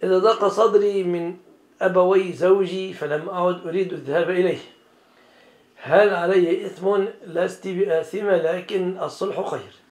إذا ضاق صدري من أبوي زوجي فلم أعد أريد الذهاب إليه، هل علي إثم؟ لست بآثمة لكن الصلح خير.